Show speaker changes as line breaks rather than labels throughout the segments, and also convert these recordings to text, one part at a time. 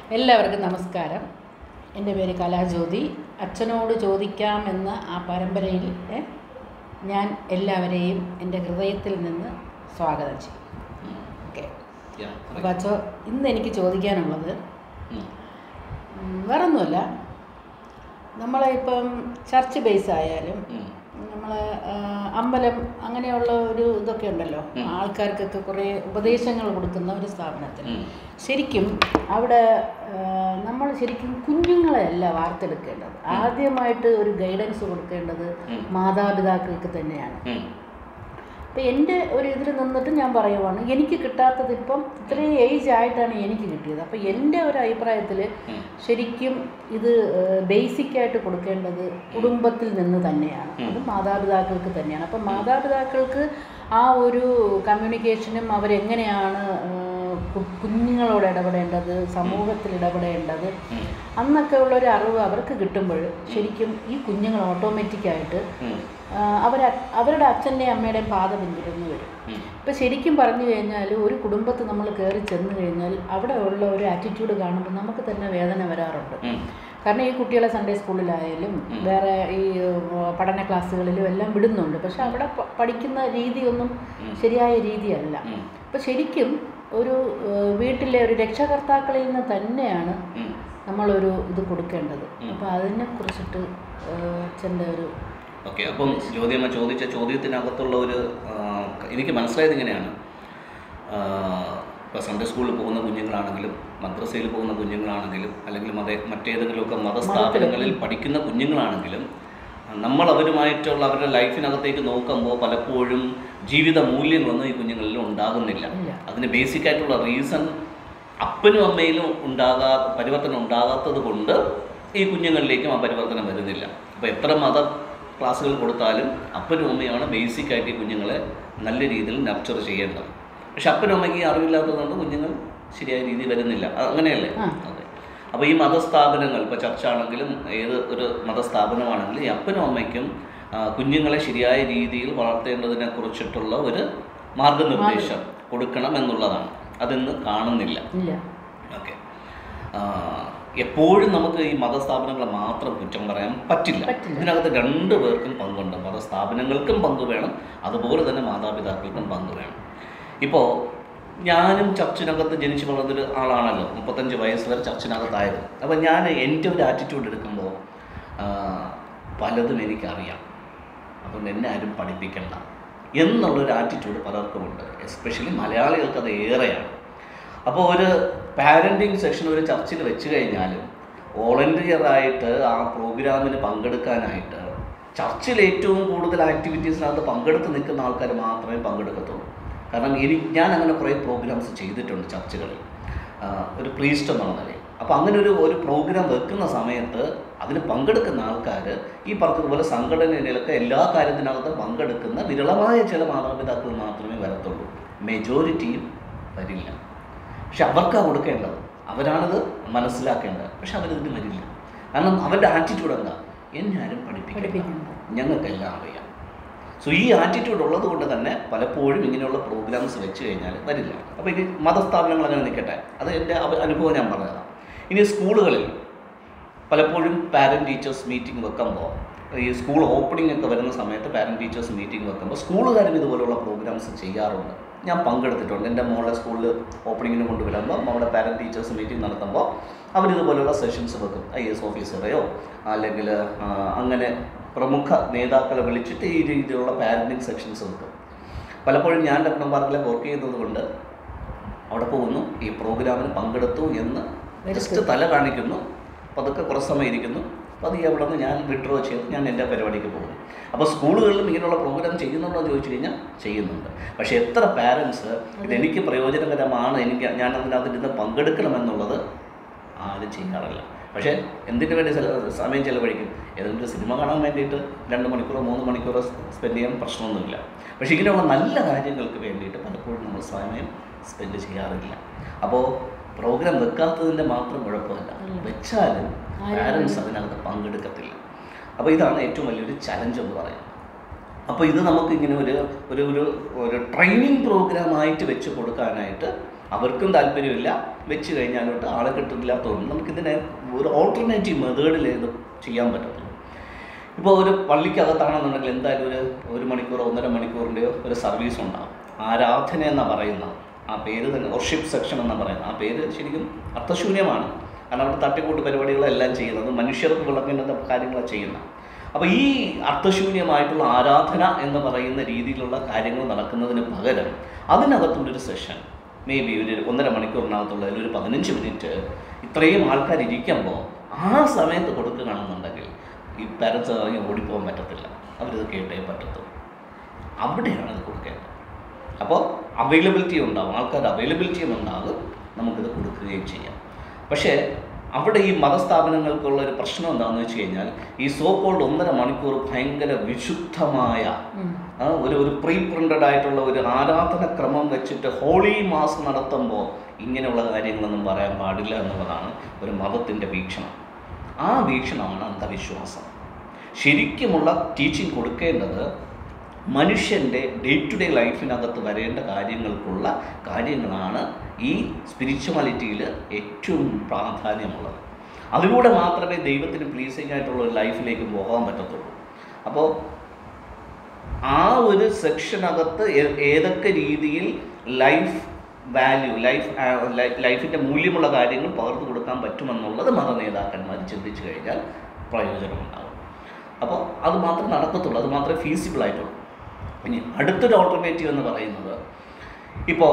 എല്ലാവർക്കും നമസ്കാരം. എൻ്റെ പേര് കലാജ്യോതി. അച്ഛനോട് ചോദിക്കാമെന്ന ആ പരമ്പരയിൽ ഞാൻ എല്ലാവരെയും എൻ്റെ ഹൃദയത്തിൽ നിന്ന് സ്വാഗതം ചെയ്യും. ഓക്കെ. അപ്പോൾ അച്ഛോ, ഇന്ന് എനിക്ക് ചോദിക്കാനുള്ളത് വേറൊന്നുമല്ല, നമ്മളെ ഇപ്പം ചർച്ച് ബേസ് ആയാലും നമ്മൾ അമ്പലം അങ്ങനെയുള്ള ഒരു ഇതൊക്കെ ഉണ്ടല്ലോ, ആൾക്കാർക്കൊക്കെ കുറേ ഉപദേശങ്ങൾ കൊടുക്കുന്ന ഒരു സ്ഥാപനത്തിൽ ശരിക്കും അവിടെ നമ്മൾ ശരിക്കും കുഞ്ഞുങ്ങളെയല്ല വാർത്തെടുക്കേണ്ടത്. ആദ്യമായിട്ട് ഒരു ഗൈഡൻസ് കൊടുക്കേണ്ടത് മാതാപിതാക്കൾക്ക് തന്നെയാണ്. അപ്പം എൻ്റെ ഒരു ഇതിൽ നിന്നിട്ട് ഞാൻ പറയുവാണ്, എനിക്ക് കിട്ടാത്തത് ഇപ്പം ഇത്രയും ഏജ് ആയിട്ടാണ് എനിക്ക് കിട്ടിയത്. അപ്പം എൻ്റെ ഒരു അഭിപ്രായത്തിൽ ശരിക്കും ഇത് ബേസിക്കായിട്ട് കൊടുക്കേണ്ടത് കുടുംബത്തിൽ നിന്ന് തന്നെയാണ്, അത് മാതാപിതാക്കൾക്ക് തന്നെയാണ്. അപ്പം മാതാപിതാക്കൾക്ക് ആ ഒരു കമ്മ്യൂണിക്കേഷനും അവരെങ്ങനെയാണ് കുഞ്ഞുങ്ങളോട് ഇടപെടേണ്ടത്, സമൂഹത്തിൽ ഇടപെടേണ്ടത്, അന്നൊക്കെ ഉള്ളൊരു അറിവ് അവർക്ക് കിട്ടുമ്പോൾ ശരിക്കും ഈ കുഞ്ഞുങ്ങൾ ഓട്ടോമാറ്റിക്കായിട്ട് അവരുടെ അച്ഛൻ്റെയും അമ്മയുടെയും പാത പിന്തുടർന്ന് വരും. ഇപ്പം ശരിക്കും പറഞ്ഞു കഴിഞ്ഞാൽ ഒരു കുടുംബത്തിൽ നമ്മൾ കയറി ചെന്ന് കഴിഞ്ഞാൽ അവിടെ ഉള്ള ഒരു ആറ്റിറ്റ്യൂഡ് കാണുമ്പോൾ നമുക്ക് തന്നെ വേദന വരാറുണ്ട്. കാരണം ഈ കുട്ടികളെ സൺഡേ സ്കൂളിലായാലും വേറെ ഈ പഠന ക്ലാസ്സുകളിലും എല്ലാം വിടുന്നുണ്ട്. പക്ഷെ അവിടെ പഠിക്കുന്ന രീതിയൊന്നും ശരിയായ രീതിയല്ല. അപ്പം ശരിക്കും ഒരു വീട്ടിലെ ഒരു രക്ഷകർത്താക്കളിൽ നിന്ന് തന്നെയാണ് നമ്മളൊരു ഇത് കൊടുക്കേണ്ടത്. അപ്പോൾ അതിനെ കുറിച്ചിട്ട് അച്ഛൻ്റെ ഒരു
ഓക്കെ. അപ്പം ജ്യോതിയമ്മ ചോദിച്ച ചോദ്യത്തിനകത്തുള്ള ഒരു എനിക്ക് മനസ്സിലായത് ഇങ്ങനെയാണ്. ഇപ്പോൾ സൺഡേ സ്കൂളിൽ പോകുന്ന കുഞ്ഞുങ്ങളാണെങ്കിലും മദ്രസയിൽ പോകുന്ന കുഞ്ഞുങ്ങളാണെങ്കിലും അല്ലെങ്കിൽ മറ്റേതെങ്കിലുമൊക്കെ മതസ്ഥാപനങ്ങളിൽ പഠിക്കുന്ന കുഞ്ഞുങ്ങളാണെങ്കിലും നമ്മൾ അവരുമായിട്ടുള്ള അവരുടെ ലൈഫിനകത്തേക്ക് നോക്കുമ്പോൾ പലപ്പോഴും ജീവിത മൂല്യങ്ങളൊന്നും ഈ കുഞ്ഞുങ്ങളിൽ ഉണ്ടാകുന്നില്ല. അതിന് ബേസിക്കായിട്ടുള്ള റീസൺ അപ്പനും അമ്മയിലും പരിവർത്തനം ഉണ്ടാകാത്തത് കൊണ്ട് ഈ കുഞ്ഞുങ്ങളിലേക്കും ആ പരിവർത്തനം വരുന്നില്ല. അപ്പോൾ എത്ര മത ക്ലാസ്സുകൾ കൊടുത്താലും അപ്പനും അമ്മയാണ് ബേസിക്കായിട്ട് ഈ കുഞ്ഞുങ്ങളെ നല്ല രീതിയിൽ നർച്ചർ ചെയ്യേണ്ടത്. പക്ഷെ അപ്പനും അമ്മയ്ക്ക് അറിവില്ലാത്തതുകൊണ്ട് കുഞ്ഞുങ്ങൾ ശരിയായ രീതിയിൽ വരുന്നില്ല. അങ്ങനെയല്ലേ? അതെ. അപ്പോൾ ഈ മതസ്ഥാപനങ്ങൾ, ഇപ്പോൾ ചർച്ചാണെങ്കിലും ഏത് ഒരു മതസ്ഥാപനമാണെങ്കിലും ഈ അപ്പനും അമ്മയ്ക്കും കുഞ്ഞുങ്ങളെ ശരിയായ രീതിയിൽ വളർത്തേണ്ടതിനെ കുറിച്ചിട്ടുള്ള ഒരു മാർഗനിർദ്ദേശം കൊടുക്കണം എന്നുള്ളതാണ്. അതിന്ന് കാണുന്നില്ല. ഓക്കെ. എപ്പോഴും നമുക്ക് ഈ മതസ്ഥാപനങ്ങളെ മാത്രം കുറ്റം പറയാൻ പറ്റില്ല. ഇതിനകത്ത് രണ്ടു പേർക്കും പങ്കുണ്ട്. മതസ്ഥാപനങ്ങൾക്കും പങ്ക് വേണം, അതുപോലെ തന്നെ മാതാപിതാക്കൾക്കും പങ്ക് വേണം. ഇപ്പോൾ ഞാനും ചർച്ചിനകത്ത് ജനിച്ചു വളർന്നൊരു ആളാണല്ലോ. 35 വയസ്സ് വരെ ചർച്ചിനകത്തായിരുന്നു. അപ്പോൾ ഞാൻ എൻ്റെ ഒരു ആറ്റിറ്റ്യൂഡ് എടുക്കുമ്പോൾ പലതും എനിക്കറിയാം, അതുകൊണ്ട് എന്നെ ആരും പഠിപ്പിക്കണ്ട എന്നുള്ളൊരു ആറ്റിറ്റ്യൂഡ് പലർക്കുമുണ്ട്. എസ്പെഷ്യലി മലയാളികൾക്ക് അത് ഏറെയാണ്. അപ്പോൾ ഒരു പാരൻറ്റിങ് സെഷൻ ഒരു ചർച്ചിൽ വെച്ച് കഴിഞ്ഞാലും വോളണ്ടിയറായിട്ട് ആ പ്രോഗ്രാമിന് പങ്കെടുക്കാനായിട്ട് ചർച്ചിൽ ഏറ്റവും കൂടുതൽ ആക്ടിവിറ്റീസിനകത്ത് പങ്കെടുത്ത് നിൽക്കുന്ന ആൾക്കാർ മാത്രമേ പങ്കെടുക്കത്തുള്ളൂ. കാരണം ഞാൻ അങ്ങനെ കുറേ പ്രോഗ്രാംസ് ചെയ്തിട്ടുണ്ട് ചർച്ചുകളിൽ, ഒരു പ്രീസ്റ്റ് എന്നുള്ള നിലയിൽ. അപ്പോൾ അങ്ങനെ ഒരു പ്രോഗ്രാം വെക്കുന്ന സമയത്ത് അതിന് പങ്കെടുക്കുന്ന ആൾക്കാർ ഈ പറഞ്ഞതുപോലെ സംഘടനയിലൊക്കെ എല്ലാ കാര്യത്തിനകത്തും പങ്കെടുക്കുന്ന വിരളമായ ചില മാതാപിതാക്കൾ മാത്രമേ വരത്തുള്ളൂ. മെജോറിറ്റിയും വരില്ല. പക്ഷെ അവർക്കാണ് കൊടുക്കേണ്ടത്, അവരാണത് മനസ്സിലാക്കേണ്ടത്. പക്ഷെ അവരിതിന് വരില്ല. കാരണം അവരുടെ ആറ്റിറ്റ്യൂഡ് എന്താ? എന്നെ ആരും പഠിപ്പിക്കുന്നത്, ഞങ്ങൾക്കെല്ലാം അറിയാം. സോ ഈ ആറ്റിറ്റ്യൂഡ് ഉള്ളത് കൊണ്ട് തന്നെ പലപ്പോഴും ഇങ്ങനെയുള്ള പ്രോഗ്രാംസ് വെച്ച് കഴിഞ്ഞാൽ വരില്ല. അപ്പോൾ ഇനി മതസ്ഥാപനങ്ങൾ അങ്ങനെ നിൽക്കട്ടെ, അത് എൻ്റെ അനുഭവം ഞാൻ പറഞ്ഞതാണ്. ഇനി സ്കൂളുകളിൽ പലപ്പോഴും പാരൻറ്റ് ടീച്ചേഴ്സ് മീറ്റിംഗ് വെക്കുമ്പോൾ, ഈ സ്കൂൾ ഓപ്പണിംഗ് ഒക്കെ വരുന്ന സമയത്ത് പാരൻറ്റ് ടീച്ചേഴ്സ് മീറ്റിംഗ് വെക്കുമ്പോൾ സ്കൂളുകാരും ഇതുപോലുള്ള പ്രോഗ്രാംസ് ചെയ്യാറുണ്ട്. ഞാൻ പങ്കെടുത്തിട്ടുണ്ട്. എൻ്റെ മോളെ സ്കൂളിൽ ഓപ്പണിങ്ങിന് കൊണ്ടുവരുമ്പോൾ നമ്മുടെ പാരൻറ്റ് ടീച്ചേഴ്സ് മീറ്റിംഗ് നടത്തുമ്പോൾ അവരിതുപോലുള്ള സെഷൻസ് വെക്കും. IAS ഓഫീസറെയോ അല്ലെങ്കിൽ അങ്ങനെ പ്രമുഖ നേതാക്കളെ വിളിച്ചിട്ട് ഈ രീതിയിലുള്ള പാരൻറ്റിങ് സെക്ഷൻസ് വെക്കും. പലപ്പോഴും ഞാൻ ടെക്നോ പാർക്കിലെ വർക്ക് ചെയ്യുന്നത് കൊണ്ട് അവിടെ പോകുന്നു, ഈ പ്രോഗ്രാമിന് പങ്കെടുത്തു എന്ന് ജസ്റ്റ് തല കാണിക്കുന്നു, പതുക്കെ കുറച്ച് സമയം ഇരിക്കുന്നു, പതിയെ അവിടെ നിന്ന് ഞാൻ വിഡ്രോ ചെയ്ത് ഞാൻ എൻ്റെ പരിപാടിക്ക് പോകുന്നു. അപ്പോൾ സ്കൂളുകളിലും ഇങ്ങനെയുള്ള പ്രോഗ്രാം ചെയ്യുന്നുണ്ടോ എന്ന് ചോദിച്ചു കഴിഞ്ഞാൽ ചെയ്യുന്നുണ്ട്. പക്ഷേ എത്ര പാരൻസ് ഇതെനിക്ക് പ്രയോജനകരമാണ്, ഞാൻ അതിനകത്ത് പങ്കെടുക്കണമെന്നുള്ളത് ആരും ചെയ്യാറില്ല. പക്ഷേ എന്തിനു വേണ്ടി സമയം ചിലവഴിക്കും? ഏതെങ്കിലും ഒരു സിനിമ കാണാൻ വേണ്ടിയിട്ട് 2 മണിക്കൂറോ 3 മണിക്കൂറോ സ്പെൻഡ് ചെയ്യാൻ പ്രശ്നമൊന്നുമില്ല. പക്ഷേ ഇങ്ങനെയുള്ള നല്ല കാര്യങ്ങൾക്ക് വേണ്ടിയിട്ട് പലപ്പോഴും നമ്മൾ സമയം സ്പെൻഡ് ചെയ്യാറില്ല. അപ്പോൾ പ്രോഗ്രാം വെക്കാത്തതിൻ്റെ മാത്രം കുഴപ്പമില്ല, വെച്ചാലും പാരൻസ് അതിനകത്ത് പങ്കെടുക്കത്തില്ല. അപ്പോൾ ഇതാണ് ഏറ്റവും വലിയൊരു ചലഞ്ച് എന്ന് പറയുന്നത്. അപ്പോൾ ഇത് നമുക്ക് ഇങ്ങനെ ഒരു ട്രെയിനിങ് പ്രോഗ്രാമായിട്ട് വെച്ച് കൊടുക്കാനായിട്ട് അവർക്കും താല്പര്യമില്ല, വെച്ച് കഴിഞ്ഞാലോട്ട് ആളെ കിട്ടില്ലാത്തതുകൊണ്ട് നമുക്കിതിനെ ഒരു ഓൾട്ടർനേറ്റീവ് മെത്തേഡിൽ ഇത് ചെയ്യാൻ പറ്റത്തുള്ളൂ. ഇപ്പോൾ ഒരു പള്ളിക്കകത്താണെന്നുണ്ടെങ്കിൽ എന്തായാലും ഒരു മണിക്കൂറോ 1.5 മണിക്കൂറിൻ്റെയോ ഒരു സർവീസ് ഉണ്ടാകും. ആരാധന എന്നാണ് പറയുന്നത്, ആ പേര് തന്നെ വർഷിപ്പ് സെക്ഷൻ എന്നാണ് പറയുന്നത്. ആ പേര് ശരിക്കും അർത്ഥശൂന്യമാണ്. കാരണം അവിടെ തട്ടിക്കൂട്ട് പരിപാടികളെല്ലാം ചെയ്യുന്നത് മനുഷ്യർക്ക് വിളങ്ങേണ്ട കാര്യങ്ങളാണ് ചെയ്യുന്നത്. അപ്പോൾ ഈ അർത്ഥശൂന്യമായിട്ടുള്ള ആരാധന എന്ന് പറയുന്ന രീതിയിലുള്ള കാര്യങ്ങൾ നടക്കുന്നതിന് പകരം അതിനകത്തുള്ളൊരു സെഷൻ, മേ ബി ഒരു 1.5 മണിക്കൂറിനകത്തുള്ള ഒരു 15 മിനിറ്റ് ഇത്രയും ആൾക്കാർ ഇരിക്കുമ്പോൾ ആ സമയത്ത് കൊടുക്കുകയാണെന്നുണ്ടെങ്കിൽ ഈ പാരൻസ് ഇറങ്ങി ഓടിപ്പോകാൻ പറ്റത്തില്ല, അവരിത് കേട്ടേ പറ്റത്തുള്ളൂ. അവിടെയാണ് ഇത് കൊടുക്കേണ്ടത്. അപ്പോൾ അവൈലബിലിറ്റി ഉണ്ടാകും, ആൾക്കാരുടെ അവൈലബിലിറ്റി ഉണ്ടാകും, നമുക്കിത് കൊടുക്കുകയും ചെയ്യാം. പക്ഷേ അവിടെ ഈ മതസ്ഥാപനങ്ങൾക്കുള്ള ഒരു പ്രശ്നം എന്താണെന്ന് വെച്ച് കഴിഞ്ഞാൽ ഈ സോ കോൾഡ് 1.5 മണിക്കൂർ ഭയങ്കര വിശുദ്ധമായ ഒരു പ്രീ പ്രിൻ്റഡ് ആയിട്ടുള്ള ഒരു ആരാധനക്രമം വെച്ചിട്ട് ഹോളി മാസ് നടത്തുമ്പോൾ ഇങ്ങനെയുള്ള കാര്യങ്ങളൊന്നും പറയാൻ പാടില്ല എന്നുള്ളതാണ് ഒരു മതത്തിൻ്റെ വീക്ഷണം. ആ വീക്ഷണമാണ് അന്ധവിശ്വാസം. ശരിക്കുമുള്ള ടീച്ചിങ് കൊടുക്കേണ്ടത് മനുഷ്യൻ്റെ ഡേ ടു ഡേ ലൈഫിനകത്ത് വരേണ്ട കാര്യങ്ങളാണ് ഈ സ്പിരിച്വാലിറ്റിയിൽ ഏറ്റവും പ്രാധാന്യമുള്ളത്. അതിലൂടെ മാത്രമേ ദൈവത്തിന് പ്ലീസിങ് ആയിട്ടുള്ള ഒരു ലൈഫിലേക്ക് പോകാൻ പറ്റത്തുള്ളൂ. അപ്പോൾ ആ ഒരു സെക്ഷനകത്ത് ഏതൊക്കെ രീതിയിൽ ലൈഫ് വാല്യൂ, ലൈഫിൻ്റെ മൂല്യമുള്ള കാര്യങ്ങൾ പകർന്നു കൊടുക്കാൻ പറ്റുമെന്നുള്ളത് മത നേതാക്കന്മാർ ചിന്തിച്ചു കഴിഞ്ഞാൽ പ്രയോജനമുണ്ടാകും. അപ്പോൾ അത് മാത്രമേ നടക്കത്തുള്ളൂ, അത് മാത്രമേ ഫീസിബിളായിട്ടുള്ളൂ. ഇനി അടുത്തൊരു ഓൾട്ടർനേറ്റീവ് എന്ന് പറയുന്നത്, ഇപ്പോൾ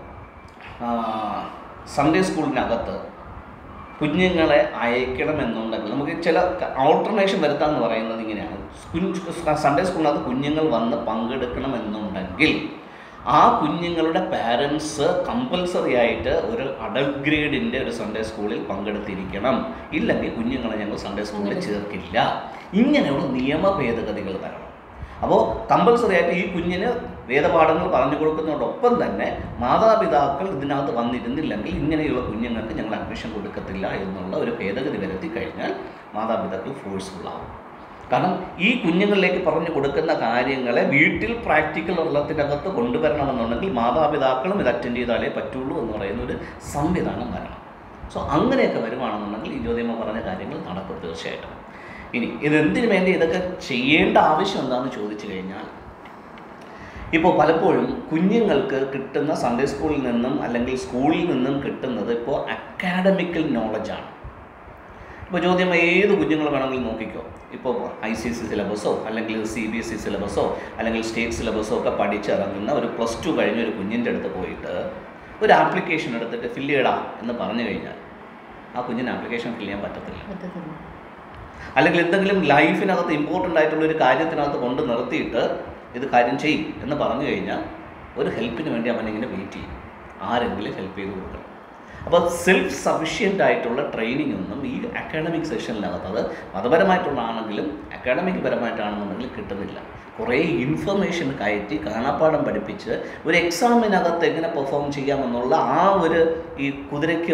സൺഡേ സ്കൂളിനകത്ത് കുഞ്ഞുങ്ങളെ അയക്കണമെന്നുണ്ടെങ്കിൽ നമുക്ക് ചില ഓൾട്ടർനേഷൻ വരുത്താമെന്ന് പറയുന്നത് ഇങ്ങനെയാണ്. സൺഡേ സ്കൂളിനകത്ത് കുഞ്ഞുങ്ങൾ വന്ന് പങ്കെടുക്കണമെന്നുണ്ടെങ്കിൽ ആ കുഞ്ഞുങ്ങളുടെ പാരൻസ് കമ്പൽസറി ആയിട്ട് ഒരു അഡൽട്ട് ഗ്രേഡിൻ്റെ ഒരു സൺഡേ സ്കൂളിൽ പങ്കെടുത്തിരിക്കണം, ഇല്ലെങ്കിൽ കുഞ്ഞുങ്ങളെ ഞങ്ങൾ സൺഡേ സ്കൂളിൽ ചേർക്കില്ല. ഇങ്ങനെയുള്ള നിയമ ഭേദഗതികൾ വരണം. അപ്പോൾ കമ്പൽസറി ആയിട്ട് ഈ കുഞ്ഞിന് വേദപാഠങ്ങൾ പറഞ്ഞു കൊടുക്കുന്നതോടൊപ്പം തന്നെ മാതാപിതാക്കൾ ഇതിനകത്ത് വന്നിരുന്നില്ലെങ്കിൽ ഇങ്ങനെയുള്ള കുഞ്ഞുങ്ങൾക്ക് ഞങ്ങൾ അഡ്മിഷൻ കൊടുക്കത്തില്ല എന്നുള്ള ഒരു ഭേദഗതി വരുത്തി കഴിഞ്ഞാൽ മാതാപിതാക്കൾ ഫോഴ്സ്ഫുള്ളാവും. കാരണം ഈ കുഞ്ഞുങ്ങളിലേക്ക് പറഞ്ഞു കൊടുക്കുന്ന കാര്യങ്ങളെ വീട്ടിൽ പ്രാക്ടിക്കൽ ഉള്ളതിനകത്ത് കൊണ്ടുവരണമെന്നുണ്ടെങ്കിൽ മാതാപിതാക്കളും ഇത് അറ്റൻഡ് ചെയ്താലേ പറ്റുള്ളൂ എന്ന് പറയുന്ന ഒരു സംവിധാനം വരണം. സോ അങ്ങനെയൊക്കെ വരുവാണെന്നുണ്ടെങ്കിൽ ഈ ജ്യോതിയമ്മ പറഞ്ഞ കാര്യങ്ങൾ നടക്കും തീർച്ചയായിട്ടും. ഇനി ഇതെന്തിനു വേണ്ടി ഇതൊക്കെ ചെയ്യേണ്ട ആവശ്യം എന്താണെന്ന് ചോദിച്ചു കഴിഞ്ഞാൽ, ഇപ്പോൾ പലപ്പോഴും കുഞ്ഞുങ്ങൾക്ക് കിട്ടുന്ന സൺഡേ സ്കൂളിൽ നിന്നും അല്ലെങ്കിൽ സ്കൂളിൽ നിന്നും കിട്ടുന്നത് ഇപ്പോൾ അക്കാഡമിക്കൽ നോളജാണ്. ഇപ്പോൾ ചോദ്യം ഏത് കുഞ്ഞുങ്ങൾ വേണമെങ്കിലും നോക്കിക്കോ. ഇപ്പോൾ ICSE സിലബസോ അല്ലെങ്കിൽ CBSE സിലബസോ അല്ലെങ്കിൽ സ്റ്റേറ്റ് സിലബസോ ഒക്കെ പഠിച്ചിറങ്ങുന്ന ഒരു +2 കഴിഞ്ഞ ഒരു കുഞ്ഞിൻ്റെ അടുത്ത് പോയിട്ട് ഒരു ആപ്ലിക്കേഷൻ എടുത്തിട്ട് ഫില്ല് ചെയ്യടാ എന്ന് പറഞ്ഞു കഴിഞ്ഞാൽ ആ കുഞ്ഞിന് ആപ്ലിക്കേഷൻ ഫില്ല് ചെയ്യാൻ പറ്റത്തില്ല. അല്ലെങ്കിൽ എന്തെങ്കിലും ലൈഫിനകത്ത് ഇമ്പോർട്ടൻ്റ് ആയിട്ടുള്ള ഒരു കാര്യത്തിനകത്ത് കൊണ്ട് നിർത്തിയിട്ട് ഇത് കാര്യം ചെയ്യും എന്ന് പറഞ്ഞു കഴിഞ്ഞാൽ ഒരു ഹെൽപ്പിന് വേണ്ടി അവനിങ്ങനെ വെയിറ്റ് ചെയ്യും, ആരെങ്കിലും ഹെൽപ്പ് ചെയ്ത് കൊടുക്കണം. അപ്പോൾ സെൽഫ് സഫിഷ്യൻ്റ് ആയിട്ടുള്ള ട്രെയിനിങ് ഒന്നും ഈ അക്കാഡമിക് സെഷനിനകത്ത്, അത് മതപരമായിട്ടുള്ളതാണെങ്കിലും അക്കാഡമിക് പരമായിട്ടാണെന്നുണ്ടെങ്കിൽ കിട്ടുന്നില്ല. കുറേ ഇൻഫർമേഷൻ കയറ്റി കാണാപ്പാഠം പഠിപ്പിച്ച് ഒരു എക്സാമിനകത്ത് എങ്ങനെ പെർഫോം ചെയ്യാമെന്നുള്ള ആ ഒരു ഈ കുതിരയ്ക്ക്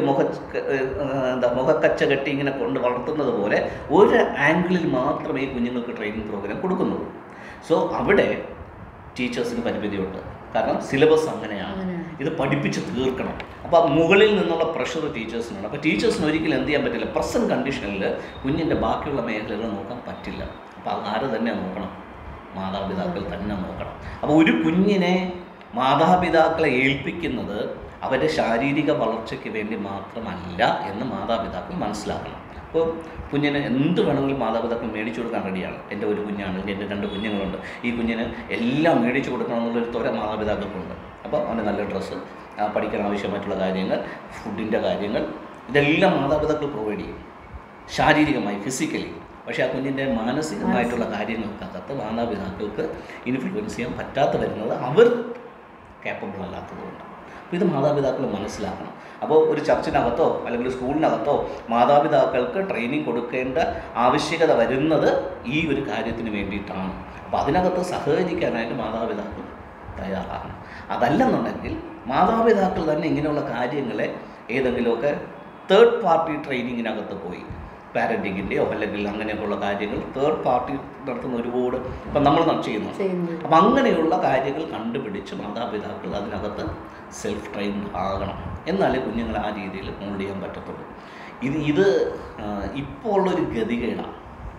മുഖക്കച്ച കെട്ടി ഇങ്ങനെ കൊണ്ട് വളർത്തുന്നത് പോലെ ഒരു ആംഗിളിൽ മാത്രമേ ഈ കുഞ്ഞുങ്ങൾക്ക് ട്രെയിനിങ് പ്രോഗ്രാം കൊടുക്കുന്നുള്ളൂ. സോ അവിടെ ടീച്ചേഴ്സിന് പരിമിതിയുണ്ട്. കാരണം സിലബസ് അങ്ങനെയാണ്, ഇത് പഠിപ്പിച്ച് തീർക്കണം. അപ്പോൾ മുകളിൽ നിന്നുള്ള പ്രഷർ ടീച്ചേഴ്സിനാണ്. അപ്പോൾ ടീച്ചേഴ്സിന് ഒരിക്കലും എന്ത് ചെയ്യാൻ പറ്റില്ല, പ്രസൻറ്റ് കണ്ടീഷനിൽ കുഞ്ഞിൻ്റെ ബാക്കിയുള്ള മേഖലകൾ നോക്കാൻ പറ്റില്ല. അപ്പോൾ ആര് തന്നെ നോക്കണം? മാതാപിതാക്കൾ തന്നെ നോക്കണം. അപ്പോൾ ഒരു കുഞ്ഞിനെ മാതാപിതാക്കളെ ഏൽപ്പിക്കുന്നത് അവരുടെ ശാരീരിക വളർച്ചയ്ക്ക് വേണ്ടി മാത്രമല്ല എന്ന് മാതാപിതാക്കൾ മനസ്സിലാക്കണം. അപ്പോൾ കുഞ്ഞിന് എന്ത് വേണമെങ്കിലും മാതാപിതാക്കൾ മേടിച്ചു കൊടുക്കാൻ റെഡിയാണ്. എൻ്റെ ഒരു കുഞ്ഞാണെങ്കിൽ എൻ്റെ 2 കുഞ്ഞുങ്ങളുണ്ട്, ഈ കുഞ്ഞിന് എല്ലാം മേടിച്ചു കൊടുക്കണമെന്നുള്ളൊരു ത്വര മാതാപിതാക്കൾക്കുണ്ട്. അപ്പോൾ അവൻ്റെ നല്ല ഡ്രസ്സ്, പഠിക്കാൻ ആവശ്യമായിട്ടുള്ള കാര്യങ്ങൾ, ഫുഡിൻ്റെ കാര്യങ്ങൾ, ഇതെല്ലാം മാതാപിതാക്കൾ പ്രൊവൈഡ് ചെയ്യും ശാരീരികമായി, ഫിസിക്കലി. പക്ഷേ ആ കുഞ്ഞിൻ്റെ മാനസികമായിട്ടുള്ള കാര്യങ്ങൾക്കകത്ത് മാതാപിതാക്കൾക്ക് ഇൻഫ്ലുവൻസ് ചെയ്യാൻ പറ്റാത്ത വരുന്നത് അവർ കേപ്പബിൾ അല്ലാത്തതുകൊണ്ട്. അപ്പോൾ ഇത് മാതാപിതാക്കൾ മനസ്സിലാക്കണം. അപ്പോൾ ഒരു ചർച്ചിനകത്തോ അല്ലെങ്കിൽ സ്കൂളിനകത്തോ മാതാപിതാക്കൾക്ക് ട്രെയിനിങ് കൊടുക്കേണ്ട ആവശ്യകത വരുന്നത് ഈ ഒരു കാര്യത്തിന് വേണ്ടിയിട്ടാണ്. അപ്പോൾ അതിനകത്ത് സഹകരിക്കാനായിട്ട് മാതാപിതാക്കൾ തയ്യാറാകണം. അതല്ലെന്നുണ്ടെങ്കിൽ മാതാപിതാക്കൾ തന്നെ ഇങ്ങനെയുള്ള കാര്യങ്ങളെ ഏതെങ്കിലുമൊക്കെ തേർഡ് പാർട്ടി ട്രെയിനിങ്ങിനകത്ത് പോയി, പാരൻറ്റിങ്ങിൻ്റെയോ അല്ലെങ്കിൽ അങ്ങനെയൊക്കെയുള്ള കാര്യങ്ങൾ തേർഡ് പാർട്ടി നടത്തുന്ന ഒരുപാട് ഇപ്പം നമ്മൾ ചെയ്യുന്നു. അപ്പം അങ്ങനെയുള്ള കാര്യങ്ങൾ കണ്ടുപിടിച്ച് മാതാപിതാക്കൾ അതിനകത്ത് സെൽഫ് ട്രെയിൻ ആകണം. എന്നാലേ കുഞ്ഞുങ്ങളെ ആ രീതിയിൽ മോൾഡ് ചെയ്യാൻ പറ്റത്തുള്ളൂ. ഇത് ഇപ്പോൾ ഉള്ളൊരു ഗതികേടാണ്.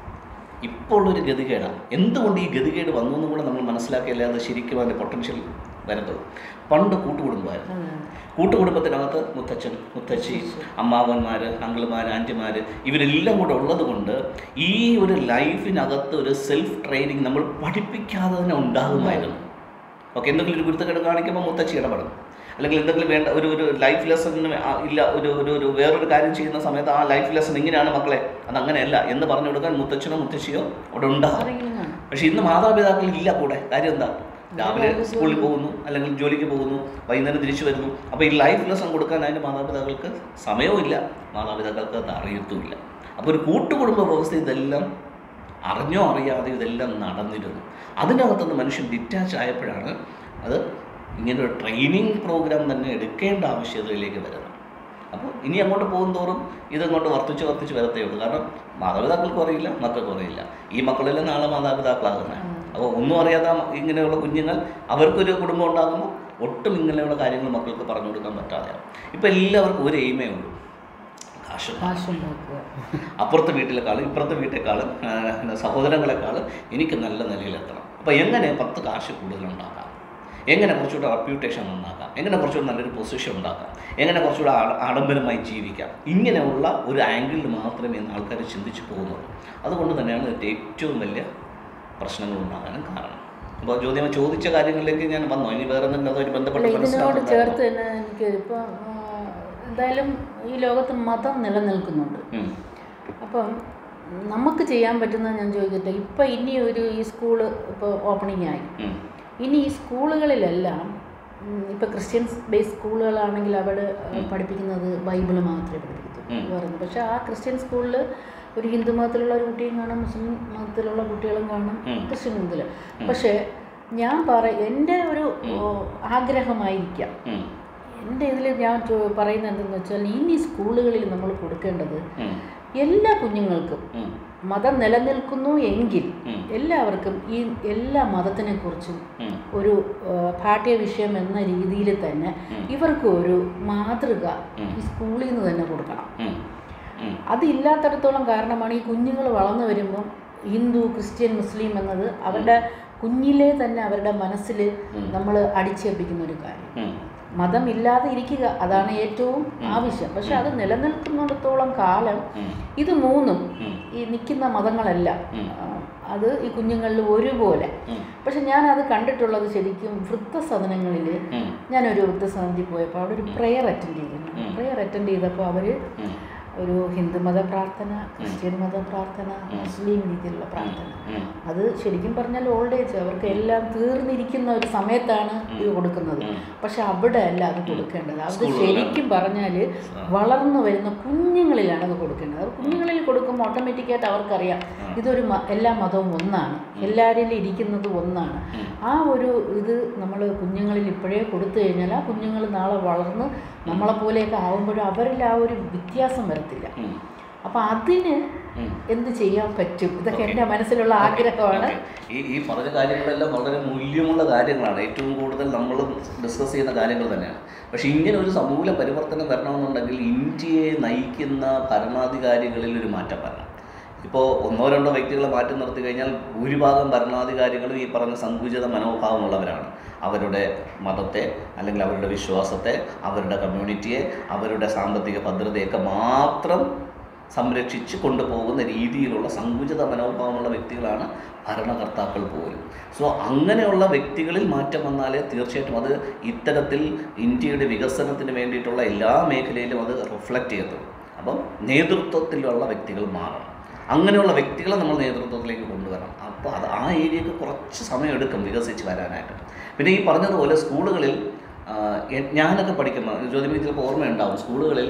എന്തുകൊണ്ട് ഈ ഗതികേട് വന്നു എന്നും കൂടെ നമ്മൾ മനസ്സിലാക്കിയാലേ അത് ശരിക്കും അതിൻ്റെ പൊട്ടൻഷ്യൽ വരത്തുള്ളൂ. പണ്ട് കൂട്ടുകുടുംബമായിരുന്നു. കൂട്ടുകുടുംബത്തിനകത്ത് മുത്തച്ഛൻ, മുത്തച്ഛി, അമ്മാവന്മാർ, അങ്കിൾമാർ, ആൻറ്റിമാർ ഇവരെല്ലാം കൂടെ ഉള്ളത് കൊണ്ട് ഈ ഒരു ലൈഫിനകത്ത് ഒരു സെൽഫ് ട്രെയിനിങ് നമ്മൾ പഠിപ്പിക്കാതെ തന്നെ ഉണ്ടാകുമായിരുന്നു. ഓക്കെ, എന്തെങ്കിലും ഒരു ഗുരുത്തക്കേട് കാണിക്കുമ്പോൾ മുത്തച്ഛി ഇടപെടും, അല്ലെങ്കിൽ എന്തെങ്കിലും വേണ്ട ഒരു ലൈഫ് ലെസൺ ഇല്ല, ഒരു വേറൊരു കാര്യം ചെയ്യുന്ന സമയത്ത് ആ ലൈഫ് ലെസൺ ഇങ്ങനെയാണ് മക്കളെ, അതങ്ങനെയല്ല എന്ന് പറഞ്ഞു കൊടുക്കാൻ മുത്തച്ഛനോ മുത്തശ്ശിയോ അവിടെ ഉണ്ടാകും. പക്ഷേ ഇന്ന് മാതാപിതാക്കൾ ഇല്ല കൂടെ. കാര്യം എന്താ? രാവിലെ സ്കൂളിൽ പോകുന്നു, അല്ലെങ്കിൽ ജോലിക്ക് പോകുന്നു, വൈകുന്നേരം തിരിച്ചു വരുന്നു. അപ്പോൾ ഈ ലൈഫ് ലെസൺ കൊടുക്കാൻ അതിൻ്റെ മാതാപിതാക്കൾക്ക് സമയവും ഇല്ല, മാതാപിതാക്കൾക്ക് അത് അറിയത്തുമില്ല. അപ്പോൾ ഒരു കൂട്ടുകുടുംബ വ്യവസ്ഥ ഇതെല്ലാം അറിഞ്ഞോ അറിയാതെ ഇതെല്ലാം നടന്നിരുന്നു. അതിനകത്തുനിന്ന് മനുഷ്യൻ ഡിറ്റാച്ച് ആയപ്പോഴാണ് അത് ഇങ്ങനൊരു ട്രെയിനിങ് പ്രോഗ്രാം തന്നെ എടുക്കേണ്ട ആവശ്യകതയിലേക്ക് വരുന്നത്. അപ്പോൾ ഇനി അങ്ങോട്ട് പോകുന്തോറും ഇതങ്ങോട്ട് വർദ്ധിച്ച് വരത്തേ ഉള്ളൂ. കാരണം മാതാപിതാക്കൾക്കും അറിയില്ല, മക്കൾക്കും അറിയില്ല. ഈ മക്കളെല്ലാം നാളെ മാതാപിതാക്കളാകുന്നത്. അപ്പോൾ ഒന്നും അറിയാത്ത ഇങ്ങനെയുള്ള കുഞ്ഞുങ്ങൾ അവർക്കൊരു കുടുംബം ഉണ്ടാകുമ്പോൾ ഒട്ടും ഇങ്ങനെയുള്ള കാര്യങ്ങൾ മക്കൾക്ക് പറഞ്ഞു കൊടുക്കാൻ പറ്റാതെയാവും. ഇപ്പോൾ എല്ലാവർക്കും ഒരു എയിമേ ഉള്ളൂ, കാശുണ്ടാക്കുക. അപ്പുറത്തെ വീട്ടിലേക്കാളും ഇപ്പുറത്തെ വീട്ടിലേക്കാളും സഹോദരങ്ങളെക്കാളും എനിക്ക് നല്ല നിലയിലെത്തണം. അപ്പോൾ എങ്ങനെ 10 കാശ് കൂടുതലുണ്ടാക്കാം, എങ്ങനെ കുറച്ചുകൂടെ റെപ്യൂട്ടേഷൻ ഉണ്ടാക്കാം, എങ്ങനെ കുറച്ചുകൂടെ നല്ലൊരു പൊസിഷൻ ഉണ്ടാക്കാം, എങ്ങനെ കുറച്ചുകൂടെ ആഡംബരമായി ജീവിക്കാം, ഇങ്ങനെയുള്ള ഒരു ആംഗിളിൽ മാത്രമേ ഇന്ന് ആൾക്കാർ ചിന്തിച്ച് പോകുന്നുള്ളൂ. അതുകൊണ്ട് തന്നെയാണ് ഇതിൻ്റെ ഏറ്റവും വലിയ പ്രശ്നങ്ങൾ ഉണ്ടാകാനും കാരണം. അപ്പോൾ ജ്യോതിയമ്മ ചോദിച്ച കാര്യങ്ങളിലേക്ക് ഞാൻ വന്നു. ഇനി വേറെ എന്തെങ്കിലും അതൊരു ബന്ധപ്പെട്ട്
ഇതിനോട് ചേർത്ത് തന്നെ എനിക്ക് ഇപ്പോൾ എന്തായാലും ഈ ലോകത്ത് മതം നിലനിൽക്കുന്നുണ്ട്. അപ്പം നമുക്ക് ചെയ്യാൻ പറ്റുന്നത് ഞാൻ ചോദിക്കട്ടെ, ഇപ്പം ഇനി ഈ സ്കൂള് ഇപ്പോൾ ഓപ്പണിംഗ് ആയി, ഇനി ഈ സ്കൂളുകളിലെല്ലാം ഇപ്പോൾ ക്രിസ്ത്യൻസ് ബേസ് സ്കൂളുകളാണെങ്കിൽ അവിടെ പഠിപ്പിക്കുന്നത് ബൈബിള് മാത്രമേ പഠിപ്പിക്കത്തുള്ളൂ പറഞ്ഞു. പക്ഷേ ആ ക്രിസ്ത്യൻ സ്കൂളിൽ ഒരു ഹിന്ദു മതത്തിലുള്ള ഒരു കുട്ടിയും കാണും, മുസ്ലിം മതത്തിലുള്ള കുട്ടികളും കാണും, ക്രിസ്ത്യൻ മതത്തിൽ. പക്ഷേ ഞാൻ എൻ്റെ ഒരു ആഗ്രഹമായിരിക്കാം, എൻ്റെ ഇതിൽ ഞാൻ പറയുന്നത് എന്തെന്ന് വെച്ചാൽ, ഇനി സ്കൂളുകളിൽ നമ്മൾ കൊടുക്കേണ്ടത് എല്ലാ കുഞ്ഞുങ്ങൾക്കും മതം നിലനിൽക്കുന്നു എങ്കിൽ എല്ലാവർക്കും ഈ എല്ലാ മതത്തിനെ കുറിച്ചും ഒരു പാഠ്യവിഷയം എന്ന രീതിയിൽ തന്നെ ഇവർക്ക് ഒരു മാതൃക ഈ സ്കൂളിൽ നിന്ന് തന്നെ കൊടുക്കണം. അതില്ലാത്തടത്തോളം കാരണമാണ് ഈ കുഞ്ഞുങ്ങൾ വളർന്നു വരുമ്പം ഹിന്ദു, ക്രിസ്ത്യൻ, മുസ്ലിം എന്നത് അവരുടെ കുഞ്ഞിലേ തന്നെ അവരുടെ മനസ്സിൽ നമ്മൾ അടിച്ചേൽപ്പിക്കുന്ന ഒരു കാര്യം. മതം ഇല്ലാതെ ഇരിക്കുക, അതാണ് ഏറ്റവും ആവശ്യം. പക്ഷെ അത് നിലനിൽക്കുന്നിടത്തോളം കാലം ഇത് മൂന്നും ഈ നിൽക്കുന്ന മതങ്ങളല്ല, അത് ഈ കുഞ്ഞുങ്ങളിൽ ഒരുപോലെ. പക്ഷെ ഞാനത് കണ്ടിട്ടുള്ളത് ശരിക്കും വൃദ്ധസദനങ്ങളിൽ. ഞാനൊരു വൃദ്ധസദനത്തിൽ പോയപ്പോൾ അവിടെ ഒരു പ്രെയർ അറ്റൻഡ് ചെയ്തിരുന്നു. പ്രെയർ അറ്റൻഡ് ചെയ്തപ്പോൾ അവർ ഒരു ഹിന്ദു മത പ്രാർത്ഥന, ക്രിസ്ത്യൻ മത പ്രാർത്ഥന, മുസ്ലിം രീതിയിലുള്ള പ്രാർത്ഥന, അത് ശരിക്കും പറഞ്ഞാൽ ഓൾഡ് ഏജ് അവർക്ക് എല്ലാം തീർന്നിരിക്കുന്ന ഒരു സമയത്താണ് ഇത് കൊടുക്കുന്നത്. പക്ഷെ അവിടെ അല്ല അത് കൊടുക്കേണ്ടത്. അത് ശരിക്കും പറഞ്ഞാൽ വളർന്നു വരുന്ന കുഞ്ഞുങ്ങളിലാണ് അത് കൊടുക്കേണ്ടത്. അത് കുഞ്ഞുങ്ങളിൽ കൊടുക്കുമ്പോൾ ഓട്ടോമാറ്റിക്കായിട്ട് അവർക്കറിയാം ഇതൊരു എല്ലാ മതവും ഒന്നാണ്, എല്ലാവരിലും ഇരിക്കുന്നത് ഒന്നാണ്. ആ ഒരു ഇത് നമ്മൾ കുഞ്ഞുങ്ങളിൽ ഇപ്പോഴേ കൊടുത്തു കഴിഞ്ഞാൽ ആ കുഞ്ഞുങ്ങൾ നാളെ വളർന്ന് നമ്മളെപ്പോലെയൊക്കെ ആകുമ്പോഴും അവരിൽ ആ ഒരു വ്യത്യാസം വരത്തില്ല. അപ്പം അതിന് എന്ത് ചെയ്യാൻ പറ്റും? ഇതൊക്കെ എൻ്റെ മനസ്സിലുള്ള ആഗ്രഹമാണ്.
ഈ പറഞ്ഞ കാര്യങ്ങളെല്ലാം വളരെ മൂല്യമുള്ള കാര്യങ്ങളാണ്, ഏറ്റവും കൂടുതൽ നമ്മൾ ഡിസ്കസ് ചെയ്യുന്ന കാര്യങ്ങൾ തന്നെയാണ്. പക്ഷേ ഇങ്ങനെ ഒരു സമൂല പരിവർത്തനം വരണമെന്നുണ്ടെങ്കിൽ ഇന്ത്യയെ നയിക്കുന്ന ഭരണാധികാരികളിൽ ഒരു മാറ്റം വരണം. ഇപ്പോൾ 1-2 വ്യക്തികളെ മാറ്റി നിർത്തി കഴിഞ്ഞാൽ ഭൂരിഭാഗം ഭരണാധികാരികളും ഈ പറഞ്ഞ സങ്കുചിത മനോഭാവമുള്ളവരാണ്. അവരുടെ മതത്തെ, അല്ലെങ്കിൽ അവരുടെ വിശ്വാസത്തെ, അവരുടെ കമ്മ്യൂണിറ്റിയെ, അവരുടെ സാമ്പത്തിക ഭദ്രതയൊക്കെ മാത്രം സംരക്ഷിച്ച് കൊണ്ടുപോകുന്ന രീതിയിലുള്ള സങ്കുചിത മനോഭാവമുള്ള വ്യക്തികളാണ് ഭരണകർത്താക്കൾ പോലും. സോ അങ്ങനെയുള്ള വ്യക്തികളിൽ മാറ്റം വന്നാലേ തീർച്ചയായിട്ടും അത് ഇത്തരത്തിൽ ഇന്ത്യയുടെ വികസനത്തിന് വേണ്ടിയിട്ടുള്ള എല്ലാ മേഖലയിലും അത് റിഫ്ലക്റ്റ് ചെയ്യത്തുള്ളൂ. അപ്പം നേതൃത്വത്തിലുള്ള വ്യക്തികൾ മാറണം. അങ്ങനെയുള്ള വ്യക്തികളെ നമ്മൾ നേതൃത്വത്തിലേക്ക് കൊണ്ടുവരണം. അപ്പോൾ അത് ആ ഏരിയക്ക് കുറച്ച് സമയമെടുക്കും വികസിച്ച് വരാനായിട്ട്. പിന്നെ ഈ പറഞ്ഞതുപോലെ സ്കൂളുകളിൽ ഞാനൊക്കെ പഠിക്കുമ്പോൾ ജ്യോതിമി ചിലപ്പോൾ ഓർമ്മയുണ്ടാവും, സ്കൂളുകളിൽ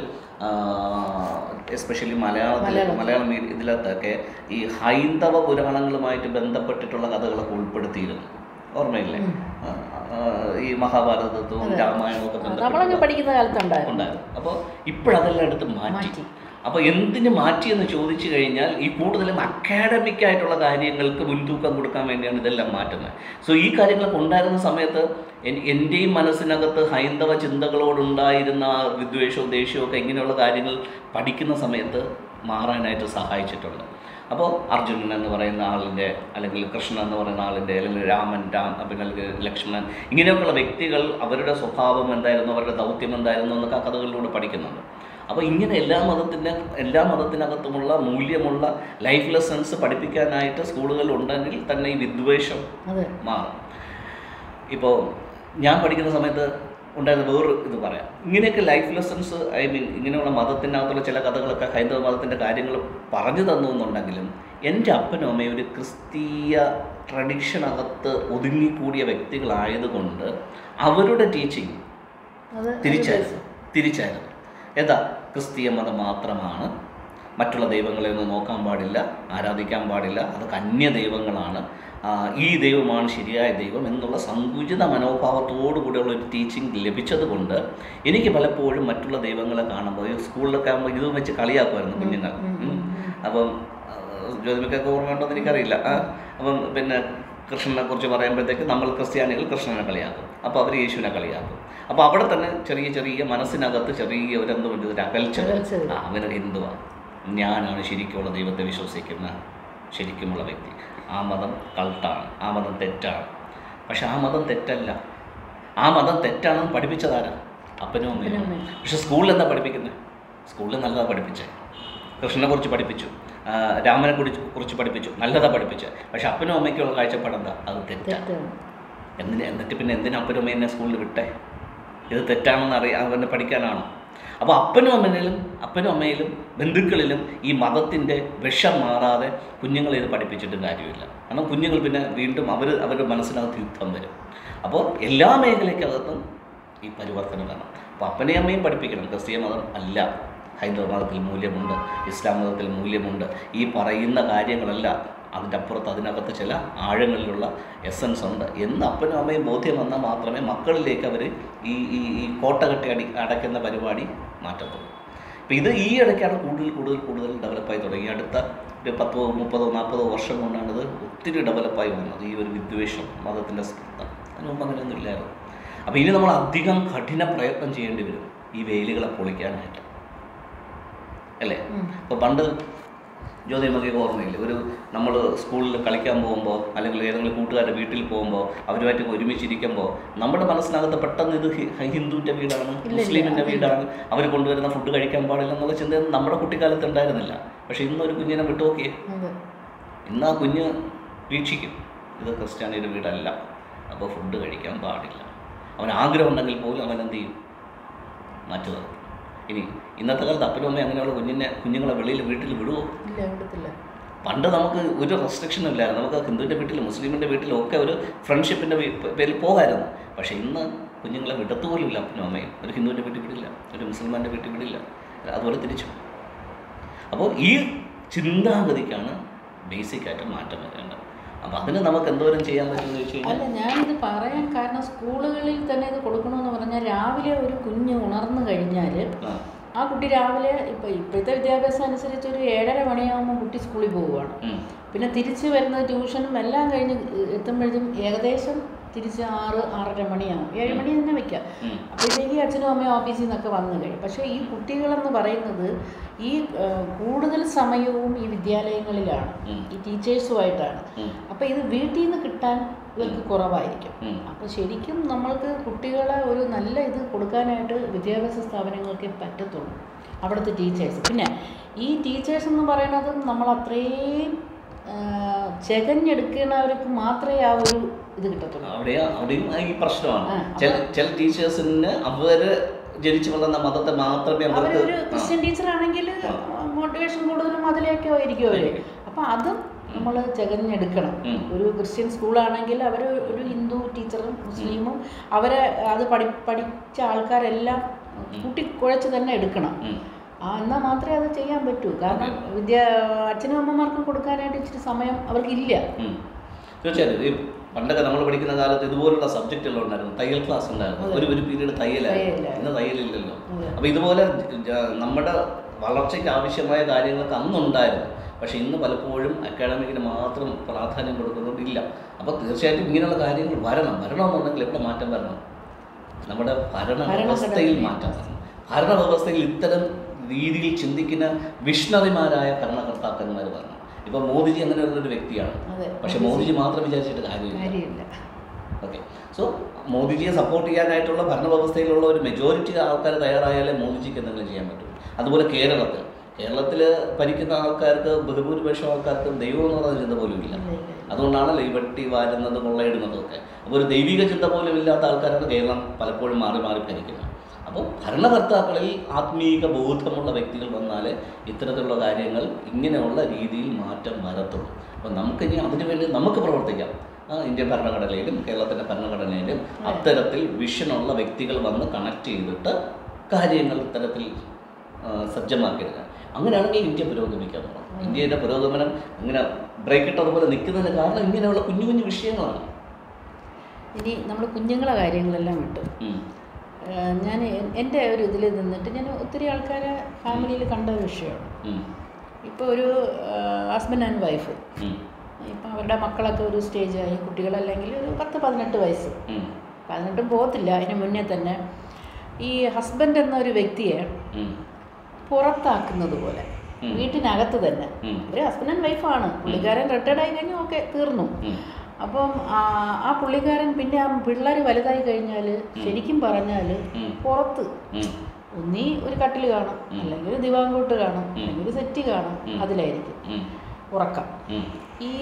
എസ്പെഷ്യലി മലയാളം ഇതിലൊക്കെ ഈ ഹൈന്ദവ പുരാണങ്ങളുമായിട്ട് ബന്ധപ്പെട്ടിട്ടുള്ള കഥകളൊക്കെ ഉൾപ്പെടുത്തിയിരുന്നു. ഓർമ്മയില്ലേ? ഈ മഹാഭാരതത്വവും രാമായണവും ഒക്കെ ബന്ധപ്പെട്ട്
പഠിക്കുന്ന കാലത്തുണ്ടായിരുന്നു.
അപ്പോൾ ഇപ്പോഴതെല്ലാം എടുത്ത് മാറ്റി. അപ്പോൾ എന്തിന് മാറ്റിയെന്ന് ചോദിച്ചു കഴിഞ്ഞാൽ ഈ കൂടുതലും അക്കാഡമിക് ആയിട്ടുള്ള കാര്യങ്ങൾക്ക് മുൻതൂക്കം കൊടുക്കാൻ വേണ്ടിയാണ് ഇതെല്ലാം മാറ്റുന്നത്. സോ ഈ കാര്യങ്ങളൊക്കെ ഉണ്ടായിരുന്ന സമയത്ത് എൻ്റെയും മനസ്സിനകത്ത് ഹൈന്ദവ ചിന്തകളോടുണ്ടായിരുന്ന വിദ്വേഷവും ദേഷ്യവും ഒക്കെ ഇങ്ങനെയുള്ള കാര്യങ്ങൾ പഠിക്കുന്ന സമയത്ത് മാറാനായിട്ട് സഹായിച്ചിട്ടുണ്ട്. അപ്പോൾ അർജുനൻ എന്ന് പറയുന്ന ആളിൻ്റെ, അല്ലെങ്കിൽ കൃഷ്ണൻ എന്ന് പറയുന്ന ആളിൻ്റെ, അല്ലെങ്കിൽ പിന്നെ അല്ലെങ്കിൽ ലക്ഷ്മണൻ, ഇങ്ങനെയൊക്കെയുള്ള വ്യക്തികൾ അവരുടെ സ്വഭാവം എന്തായിരുന്നു, അവരുടെ ദൗത്യം എന്തായിരുന്നു എന്നൊക്കെ ആ കഥകളിലൂടെ പഠിക്കുന്നുണ്ട്. അപ്പോൾ ഇങ്ങനെ എല്ലാ മതത്തിനകത്തുമുള്ള മൂല്യമുള്ള ലൈഫ് ലെസൺസ് പഠിപ്പിക്കാനായിട്ട് സ്കൂളുകളിൽ ഉണ്ടെങ്കിൽ തന്നെ ഈ വിദ്വേഷം മാറും. ഇപ്പോൾ ഞാൻ പഠിക്കുന്ന സമയത്ത് ഉണ്ടായിരുന്ന വേറൊരു ഇത് പറയാം. ഇങ്ങനെയൊക്കെ ലൈഫ് ലെസൺസ്, ഇങ്ങനെയുള്ള മതത്തിനകത്തുള്ള ചില കഥകളൊക്കെ ഹൈന്ദവ മതത്തിൻ്റെ കാര്യങ്ങൾ പറഞ്ഞു തന്നു എന്നുണ്ടെങ്കിലും എൻ്റെ അപ്പനും അമ്മയും ഒരു ക്രിസ്തീയ ട്രഡീഷനകത്ത് ഒതുങ്ങിക്കൂടിയ വ്യക്തികളായതുകൊണ്ട് അവരുടെ ടീച്ചിങ് തിരിച്ചായിരുന്നു. എന്താ, ക്രിസ്തീയ മതം മാത്രമാണ്, മറ്റുള്ള ദൈവങ്ങളെ ഒന്നും നോക്കാൻ പാടില്ല, ആരാധിക്കാൻ പാടില്ല, അതൊക്കെ അന്യ ദൈവങ്ങളാണ്, ഈ ദൈവമാണ് ശരിയായ ദൈവം എന്നുള്ള സങ്കുചിത മനോഭാവത്തോടു കൂടെയുള്ള ഒരു ടീച്ചിങ് ലഭിച്ചത് കൊണ്ട് എനിക്ക് പലപ്പോഴും മറ്റുള്ള ദൈവങ്ങളെ കാണുമ്പോൾ സ്കൂളിലൊക്കെ ആകുമ്പോൾ ഇത് വെച്ച് കളിയാക്കുമായിരുന്നു കുഞ്ഞുങ്ങൾ. അപ്പം ജ്യോതിമക്കൊക്കെ ഓർമ്മയുണ്ടോയെന്ന് എനിക്കറിയില്ല. അപ്പം പിന്നെ കൃഷ്ണനെ കുറിച്ച് പറയുമ്പോഴത്തേക്ക് നമ്മൾ ക്രിസ്ത്യാനികൾ കൃഷ്ണനെ കളിയാക്കും, അപ്പോൾ അവർ യേശുവിനെ കളിയാക്കും. അപ്പോൾ അവിടെ തന്നെ ചെറിയ മനസ്സിനകത്ത് ചെറിയ ഒരു അകൽച്ച. അങ്ങനെ ഹിന്ദുവാണ്, ഞാനാണ് ശരിക്കുമുള്ള ദൈവത്തെ വിശ്വസിക്കുന്ന ശരിക്കുമുള്ള വ്യക്തി, ആ മതം കൾട്ടാണ്, ആ മതം തെറ്റാണ്. പക്ഷെ ആ മതം തെറ്റല്ല, ആ മതം തെറ്റാണെന്ന് പഠിപ്പിച്ചതാരാ? അപ്പനും അമ്മയും. പക്ഷെ സ്കൂളിൽ എന്താ പഠിപ്പിക്കുന്നത്? സ്കൂളിൽ നല്ലതാണ് പഠിപ്പിച്ചത്, കൃഷ്ണനെ കുറിച്ച് പഠിപ്പിച്ചു, രാമനെ കുറിച്ച് പഠിപ്പിച്ചു, നല്ലതാണ് പഠിപ്പിച്ചത്. പക്ഷെ അപ്പനും അമ്മയ്ക്കുള്ള കാഴ്ചപ്പാടെന്താ? അത് തെറ്റാണ്. എന്നിട്ട് പിന്നെ എന്തിനാ അപ്പനും അമ്മ എന്നെ സ്കൂളിൽ വിട്ടേ? ഇത് തെറ്റാണെന്ന് അവനെ പഠിക്കാനാണോ? അപ്പോൾ അപ്പനും അമ്മയിലും ബന്ധുക്കളിലും ഈ മതത്തിൻ്റെ വിഷം മാറാതെ കുഞ്ഞുങ്ങളെ ഇത് പഠിപ്പിച്ചിട്ടും കാര്യമില്ല. കാരണം കുഞ്ഞുങ്ങൾ പിന്നെ വീണ്ടും അവരുടെ മനസ്സിനകത്ത് യുദ്ധം വരും. അപ്പോൾ എല്ലാ മേഖലയ്ക്കകത്തും ഈ പരിവർത്തനം വേണം. അപ്പോൾ അപ്പനെയും അമ്മയും പഠിപ്പിക്കണം, ക്രിസ്തീയ മതം അല്ല, ഹൈന്ദവ മതത്തിൽ മൂല്യമുണ്ട്, ഇസ്ലാം മതത്തിൽ മൂല്യമുണ്ട്, ഈ പറയുന്ന കാര്യങ്ങളല്ല, അതിൻ്റെ അപ്പുറത്ത് അതിനകത്ത് ചില ആഴങ്ങളിലുള്ള എസൻസ് ഉണ്ട് എന്ന് അപ്പനും അമ്മയും ബോധ്യം വന്നാൽ മാത്രമേ മക്കളിലേക്ക് അവർ ഈ കോട്ട കെട്ടി അടയ്ക്കുന്ന പരിപാടി മാറ്റത്തുള്ളൂ. അപ്പോൾ ഇത് ഈ ഇടയ്ക്കാണ് കൂടുതൽ ഡെവലപ്പായി തുടങ്ങി. അടുത്ത ഒരു 10, 30, 40 വർഷം കൊണ്ടാണ് ഇത് ഒത്തിരി ഡെവലപ്പായി വന്നത്, ഈ ഒരു വിദ്വേഷം, മതത്തിൻ്റെ സ്പർദ്ധ. അതിന് മുമ്പ് അങ്ങനെയൊന്നും ഇല്ലായിരുന്നു. അപ്പോൾ ഇനി നമ്മൾ അധികം കഠിന പ്രയത്നം ചെയ്യേണ്ടി വരും ഈ വേലികളെ പൊളിക്കാനായിട്ട്, അല്ലേ? അപ്പോൾ പണ്ട് ജ്യോതിമക്ക് ഓർമ്മയില്ല, നമ്മൾ സ്കൂളിൽ കളിക്കാൻ പോകുമ്പോൾ അല്ലെങ്കിൽ ഏതെങ്കിലും കൂട്ടുകാരുടെ വീട്ടിൽ പോകുമ്പോൾ അവരുമായിട്ട് ഒരുമിച്ചിരിക്കുമ്പോൾ നമ്മുടെ മനസ്സിനകത്ത് പെട്ടെന്ന് ഇത് ഹിന്ദുവിൻ്റെ വീടാണ്, മുസ്ലിമിൻ്റെ വീടാണ്, അവർ കൊണ്ടുവരുന്ന ഫുഡ് കഴിക്കാൻ പാടില്ല എന്നുള്ള ചിന്തയൊന്നും നമ്മുടെ കുട്ടിക്കാലത്ത് ഉണ്ടായിരുന്നില്ല. പക്ഷേ ഇന്നൊരു കുഞ്ഞിനെ വിട്ടു നോക്കിയേ, ഇന്ന് ആ കുഞ്ഞ് വീക്ഷിക്കും ഇത് ക്രിസ്ത്യാനിയുടെ വീടല്ല, അപ്പോൾ ഫുഡ് കഴിക്കാൻ പാടില്ല. അവൻ ആഗ്രഹം ഉണ്ടെങ്കിൽ പോലും അവൻ എന്ത് ചെയ്യും? മാറ്റുക. ഇനി ഇന്നത്തെ കാലത്ത് അപ്പനും അമ്മയും അങ്ങനെയുള്ള കുഞ്ഞുങ്ങളെ വീട്ടിൽ വിടുമോ? പണ്ട് നമുക്ക് ഒരു റെസ്ട്രിക്ഷനും ഇല്ലായിരുന്നു. നമുക്ക് ഹിന്ദുവിൻ്റെ വീട്ടിലും മുസ്ലിമിൻ്റെ വീട്ടിലും ഒക്കെ ഒരു ഫ്രണ്ട്ഷിപ്പിൻ്റെ പേരിൽ പോകാമായിരുന്നു. പക്ഷേ ഇന്ന് കുഞ്ഞുങ്ങളെ വിടത്തുപോലും ഇല്ല അപ്പനും അമ്മയും. ഒരു ഹിന്ദുവിൻ്റെ വീട്ടിൽ വിടില്ല, ഒരു മുസ്ലിമാൻ്റെ വീട്ടിൽ വിടില്ല, അതുപോലെ തിരിച്ചു. അപ്പോൾ ഈ ചിന്താഗതിക്കാണ് ബേസിക്കായിട്ട് മാറ്റം വരേണ്ടത്. അപ്പോൾ അതിന് നമുക്ക് എന്തോരം ചെയ്യാൻ പറ്റുമെന്ന് ചോദിച്ചു കഴിഞ്ഞാൽ,
അല്ല, ഞാനിത് പറയാൻ കാരണം സ്കൂളുകളിൽ തന്നെ ഇത് കൊടുക്കണമെന്ന് പറഞ്ഞാൽ രാവിലെ ഒരു കുഞ്ഞ് ഉണർന്നു കഴിഞ്ഞാൽ ആ കുട്ടി രാവിലെ ഇപ്പോഴത്തെ വിദ്യാഭ്യാസം അനുസരിച്ച് ഒരു 7:30 മണിയാകുമ്പോൾ കുട്ടി സ്കൂളിൽ പോവുകയാണ്. പിന്നെ തിരിച്ച് വരുന്നത് ട്യൂഷനും എല്ലാം കഴിഞ്ഞ് എത്തുമ്പോഴേക്കും ഏകദേശം തിരിച്ച് 6-6:30 മണിയാകും. 7 മണി തന്നെ വയ്ക്കാം. അപ്പോഴത്തേക്ക് അച്ഛനും അമ്മയും ഓഫീസിൽ നിന്നൊക്കെ വന്നു കഴിയും. പക്ഷേ ഈ കുട്ടികളെന്ന് പറയുന്നത് ഈ കൂടുതൽ സമയവും ഈ വിദ്യാലയങ്ങളിലാണ്, ഈ ടീച്ചേഴ്സുമായിട്ടാണ്. അപ്പോൾ ഇത് വീട്ടിൽ നിന്ന് കിട്ടാൻ ഇവർക്ക് കുറവായിരിക്കും. അപ്പോൾ ശരിക്കും നമ്മൾക്ക് കുട്ടികളെ ഒരു നല്ല ഇത് കൊടുക്കാനായിട്ട് വിദ്യാഭ്യാസ സ്ഥാപനങ്ങൾക്ക് പറ്റത്തുള്ളൂ, അവിടുത്തെ ടീച്ചേഴ്സ്. പിന്നെ ഈ ടീച്ചേഴ്സ് എന്ന് പറയുന്നത് നമ്മൾ അത്രയും ചെകഞ്ഞെടുക്കുന്നവർക്ക് മാത്രമേ ആ ഒരു ഇത് കിട്ടത്തുള്ളൂ.
അവിടെയും ഈ പ്രശ്നമാണ്. ചില ടീച്ചേഴ്സിന് അവര് ജനിച്ചു വളർന്ന മതത്തെ മാത്രമേ
അവരൊരു ക്രിസ്ത്യൻ ടീച്ചറാണെങ്കിൽ മോട്ടിവേഷൻ കൂടുതലും അതിലേക്ക് ആയിരിക്കും അവർ. അപ്പം അതും നമ്മൾ ചെകഞ്ഞെടുക്കണം. ഒരു ക്രിസ്ത്യൻ സ്കൂളാണെങ്കിൽ അവർ ഒരു ഹിന്ദു ടീച്ചറും മുസ്ലിമും അവരെ അത് പഠിച്ച ആൾക്കാരെല്ലാം കൂട്ടിക്കുഴച്ച് തന്നെ എടുക്കണം. എന്നാൽ മാത്രമേ അത് ചെയ്യാൻ പറ്റൂ. കാരണം അച്ഛനും അമ്മമാർക്കും കൊടുക്കാനായിട്ട് ഇച്ചിരി സമയം അവർക്കില്ല.
തീർച്ചയായിട്ടും പണ്ടൊക്കെ നമ്മൾ പഠിക്കുന്ന കാലത്ത് ഇതുപോലുള്ള സബ്ജക്റ്റുകൾ ഉണ്ടായിരുന്നു. തയ്യൽ ക്ലാസ് ഉണ്ടായിരുന്നു, ഒരു പീരീഡ് തയ്യലായിരുന്നു. ഇന്ന് തയ്യലില്ലല്ലോ. അപ്പോൾ ഇതുപോലെ നമ്മുടെ വളർച്ചയ്ക്ക് ആവശ്യമായ കാര്യങ്ങളൊക്കെ അന്നുണ്ടായിരുന്നു. പക്ഷേ ഇന്ന് പലപ്പോഴും അക്കാഡമിക്കിന് മാത്രം പ്രാധാന്യം കൊടുക്കുന്നതില്ല. അപ്പോൾ തീർച്ചയായിട്ടും ഇങ്ങനെയുള്ള കാര്യങ്ങൾ വരണമെന്നുണ്ടെങ്കിൽ എവിടെ മാറ്റം വരണം? നമ്മുടെ ഭരണവ്യവസ്ഥയിൽ മാറ്റം വരണം. ഭരണവ്യവസ്ഥയിൽ ഇത്തരം രീതിയിൽ ചിന്തിക്കുന്ന വിഷണറിമാരായ ഭരണകർത്താക്കന്മാർ വരണം. ഇപ്പോൾ മോദിജി അങ്ങനെയുള്ളൊരു വ്യക്തിയാണ്. പക്ഷെ മോദിജി മാത്രം വിചാരിച്ചിട്ട് കാര്യമില്ല. ഓക്കെ, സോ മോദിജിയെ സപ്പോർട്ട് ചെയ്യാനായിട്ടുള്ള ഭരണവ്യവസ്ഥയിലുള്ള ഒരു മെജോറിറ്റി ആൾക്കാർ തയ്യാറായാലേ മോദിജിക്ക് എന്തെങ്കിലും ചെയ്യാൻ പറ്റും. അതുപോലെ കേരളത്തിൽ ഭരിക്കുന്ന ആൾക്കാർക്ക് ബഹുഭൂരിപക്ഷം ആൾക്കാർക്കും ദൈവം എന്ന് പറയുന്ന ചിന്ത പോലും ഇല്ല. അതുകൊണ്ടാണല്ലോ ഈ വെട്ടി വാരുന്നത് കൊള്ളയിടുന്നതും ഒക്കെ. അപ്പോൾ ഒരു ദൈവിക ചിന്ത പോലും ഇല്ലാത്ത ആൾക്കാരാണ് കേരളം പലപ്പോഴും മാറി ഭരിക്കുന്നത്. അപ്പോൾ ഭരണകർത്താക്കളിൽ ആത്മീക ബോധമുള്ള വ്യക്തികൾ വന്നാൽ ഇത്തരത്തിലുള്ള കാര്യങ്ങൾ ഇങ്ങനെയുള്ള രീതിയിൽ മാറ്റം വരത്തുള്ളൂ. അപ്പോൾ നമുക്കിനി അതിനുവേണ്ടി നമുക്ക് പ്രവർത്തിക്കാം. ഇന്ത്യൻ ഭരണഘടനയിലും കേരളത്തിൻ്റെ ഭരണഘടനയിലും അത്തരത്തിൽ വിഷനുള്ള വ്യക്തികൾ വന്ന് കണക്ട് ചെയ്തിട്ട് കാര്യങ്ങൾ ഇത്തരത്തിൽ സജ്ജമാക്കിയെടുക്കുക. അങ്ങനെയാണെങ്കിൽ ഇന്ത്യ പുരോഗമിക്കാൻ തുടങ്ങും. ഇന്ത്യയുടെ പുരോഗമനം ഇങ്ങനെ ബ്രേക്ക് ഇട്ടതുപോലെ നിൽക്കുന്നതിന് കാരണം ഇങ്ങനെയുള്ള കുഞ്ഞു കുഞ്ഞു വിഷയങ്ങളാണ്.
ഇനി നമ്മൾ കുഞ്ഞുങ്ങളെ കാര്യങ്ങളെല്ലാം വിട്ടു. ഞാൻ എൻ്റെ ഒരു ഇതിൽ നിന്നിട്ട് ഞാൻ ഒത്തിരി ആൾക്കാരെ ഫാമിലിയിൽ കണ്ട ഒരു വിഷയമാണ്. ഇപ്പോൾ ഒരു ഹസ്ബൻഡ് ആൻഡ് വൈഫ്, ഇപ്പം അവരുടെ മക്കളൊക്കെ ഒരു സ്റ്റേജായി, കുട്ടികളല്ലെങ്കിൽ ഒരു 10-18 വയസ്സ്, 18 പോകത്തില്ല, അതിന് മുന്നേ തന്നെ ഈ ഹസ്ബൻഡ് എന്നൊരു വ്യക്തിയെ പുറത്താക്കുന്നത് പോലെ വീട്ടിനകത്ത് തന്നെ. ഒരു ഹസ്ബൻഡ് ആൻഡ് വൈഫാണ്, പുള്ളിക്കാരൻ റിട്ടയർഡ് ആയി കഴിഞ്ഞാൽ ഓക്കെ, തീർന്നു. അപ്പം ആ പുള്ളിക്കാരൻ പിന്നെ ആ പിള്ളേർ വലുതായി കഴിഞ്ഞാൽ ശരിക്കും പറഞ്ഞാൽ പുറത്ത് ഒന്നീ ഒരു കട്ടിൽ കാണും, അല്ലെങ്കിൽ ഒരു ദിവാങ്കോട്ട് കാണും, അല്ലെങ്കിൽ ഒരു സെറ്റ് കാണും, അതിലായിരിക്കും ഉറക്കം. ഈ